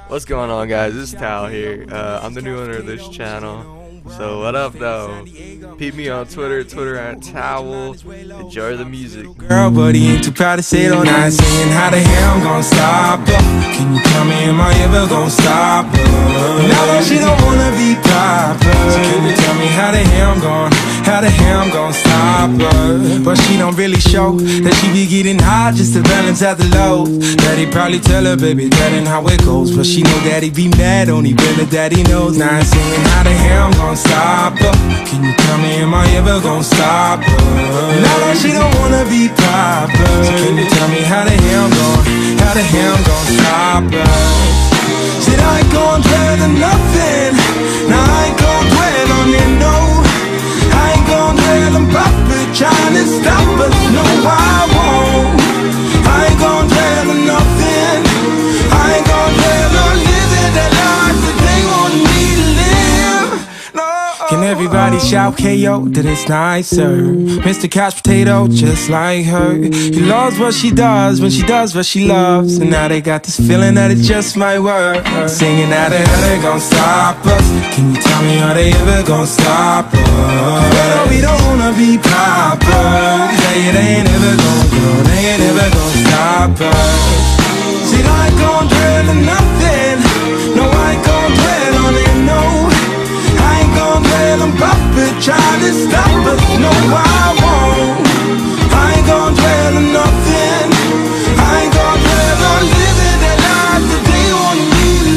What's going on, guys? This is Tal here. I'm the new owner of this channel. So what up though? Peep me on Twitter at Towel. Enjoy the music. Girl, but he ain't too proud to say it on. I ain't saying how the hell I'm gonna stop her. Can you tell me, am I ever gonna stop her? Now that she don't wanna be popular, so can you tell me how the hell I'm gonna stop her? But she don't really show that she be getting high just to balance out the low. Daddy probably tell her, baby, that ain't how it goes. But she know daddy be mad, only really daddy knows. Now I'm saying how the hell I'm gonna stop her. Can you tell me, am I ever gonna stop her? Now that she don't wanna be popular, so can you tell me how the hell I'm gonna stop her? Said I ain't gon' dwell on nothing. Now I ain't gon' dwell on it, no. I ain't gon' dwell on Papa trying to stop us, no I won't. I ain't gon' dwell on nothing. I ain't gon' dwell on living that life that they want me to live, no. Can everybody shout KO that it's nicer? Mr. Couch Potato, just like her. He loves what she does when she does what she loves. And now they got this feeling that it just might work. Singing out of how they gon' stop us. Can you tell me, are they ever gon' stop us? Well, we don't wanna be popular. They ain't ever gon' go, they ain't ever gon' stop us. See, I ain't gon' dwell on nothing. No, I ain't gon' dwell on it, no. I ain't gon' dwell on Papa trying to stop us, no I won't. I ain't gon' dwell on nothing. I ain't gon' dwell on living that life that they want me to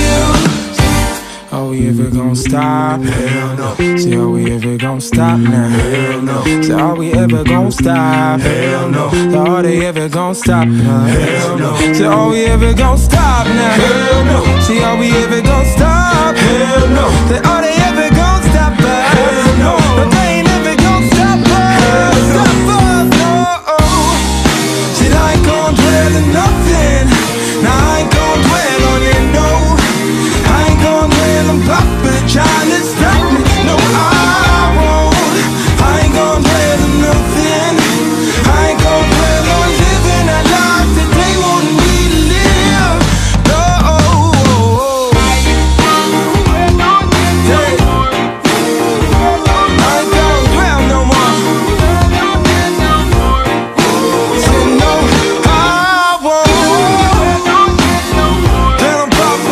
live. Are we ever gon' stop? Hell no. See, are we ever gon' stop now? Hell no. See, are we ever gon' stop? Hell no. So are they ever gon' stop now? Hell no. See, are we ever gon' stop now? Hell no. See, are we ever gon' stop? Hell no. Say, are they ever gon' stop us? Hell no. But they ain't ever gon' stop us. Stop us, no. Said I ain't gon' dwell on nothing. Now I ain't gon' dwell on it, no. I ain't gon' dwell on Papa trying to stop me, no I won't. I ain't gon' dwell on nothing. I ain't gon' dwell on living that life that they want me to live, no. I ain't gon' dwell no more. Say no, I won't. Dwell on Papa.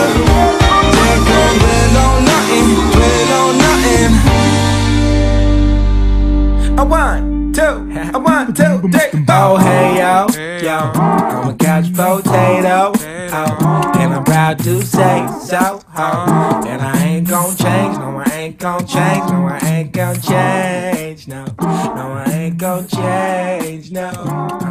I want two, three. Oh hey yo, I'm a couch potato, and I'm proud to say so. And I ain't gon' change, no I ain't gon' change, no I ain't gon' change, no I ain't gon' change, no.